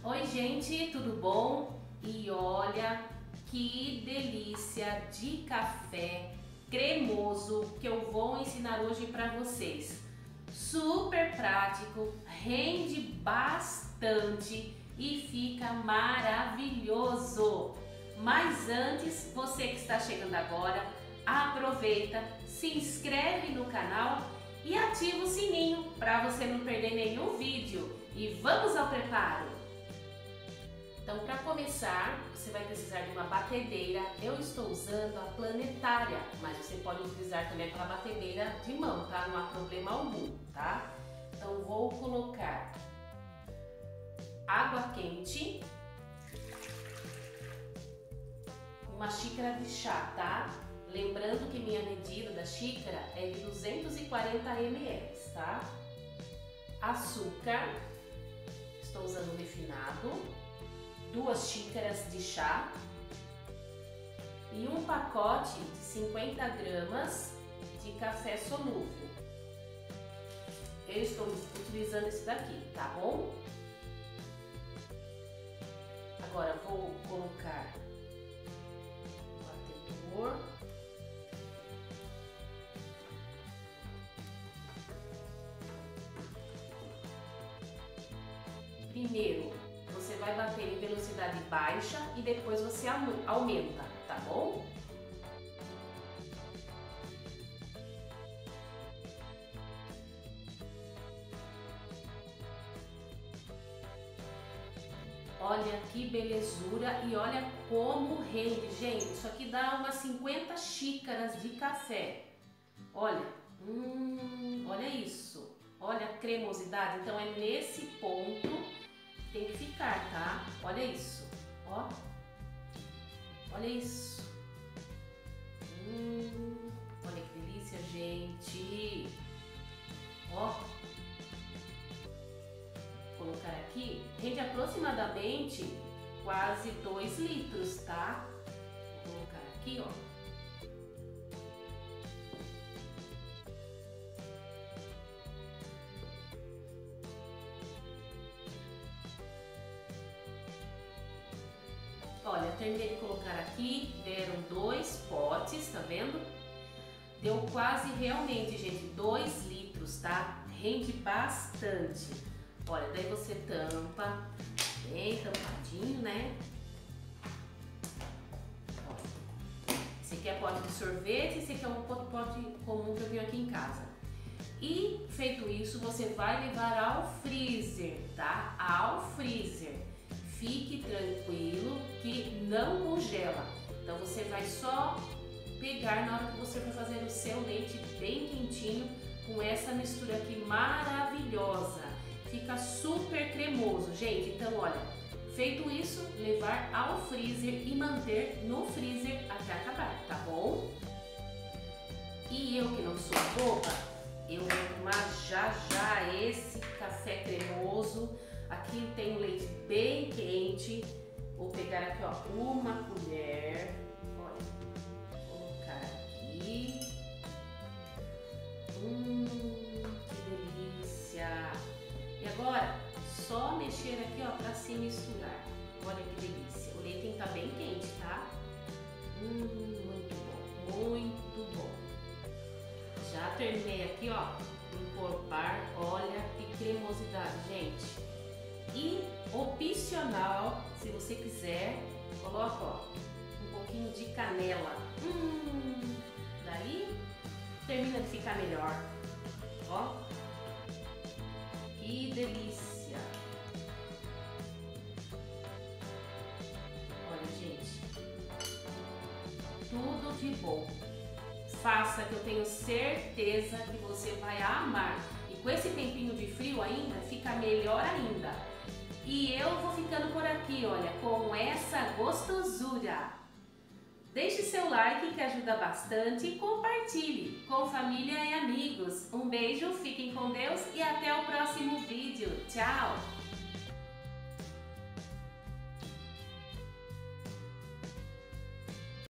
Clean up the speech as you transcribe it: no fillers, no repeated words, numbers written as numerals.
Oi gente, tudo bom? E olha que delícia de café cremoso que eu vou ensinar hoje para vocês. Super prático, rende bastante e fica maravilhoso. Mas antes, você que está chegando agora, aproveita, se inscreve no canal e ativa o sininho para você não perder nenhum vídeo. E vamos ao preparo! Então, para começar, você vai precisar de uma batedeira. Eu estou usando a planetária, mas você pode utilizar também aquela batedeira de mão, tá? Não há problema algum, tá? Então, vou colocar água quente, uma xícara de chá, tá? Lembrando que minha medida da xícara é de 240 ml, tá? Açúcar, estou usando refinado, 2 xícaras de chá e um pacote de 50 gramas de café solúvel. Eu estou utilizando esse daqui, tá bom? Agora vou colocar o batedor. Primeiro, você vai bater em velocidade baixa e depois você aumenta, tá bom? Olha que belezura e olha como rende, gente. Isso aqui dá umas 50 xícaras de café. Olha, olha isso. Olha a cremosidade. Então é nesse ponto tem que ficar, tá? Olha isso, ó. Olha isso. Olha que delícia, gente. Ó. Vou colocar aqui, rende aproximadamente quase 2 litros, tá? Vou colocar aqui, ó. Olha, terminei de colocar aqui, deram 2 potes, tá vendo? Deu quase realmente, gente, 2 litros, tá? Rende bastante. Olha, daí você tampa, bem tampadinho, né? Olha. Esse aqui é pote de sorvete, esse aqui é um pote comum que eu tenho aqui em casa. E feito isso, você vai levar ao freezer, tá? Ao freezer. Fique tranquilo que não congela. Então você vai só pegar na hora que você for fazer o seu leite bem quentinho com essa mistura aqui maravilhosa. Fica super cremoso, gente. Então olha, feito isso, levar ao freezer e manter no freezer até acabar, tá bom? E eu que não sou boba, eu vou tomar já esse café cremoso. Aqui tem o leite bem quente. Vou pegar aqui, ó, uma colher. Olha, vou colocar aqui. Que delícia! E agora, só mexer aqui, ó, pra se misturar. Olha que delícia. O leite tem que estar bem quente, tá? Muito bom, muito bom. Já terminei aqui, ó, encorpar. Olha que cremosidade, gente. E opcional, se você quiser, coloca, ó, um pouquinho de canela. Daí termina de ficar melhor. Ó, que delícia! Olha, gente, tudo de bom. Faça, que eu tenho certeza que você vai amar. E com esse tempinho de frio ainda, fica melhor ainda. E eu vou ficando por aqui, olha, com essa gostosura. Deixe seu like que ajuda bastante e compartilhe com família e amigos. Um beijo, fiquem com Deus e até o próximo vídeo. Tchau!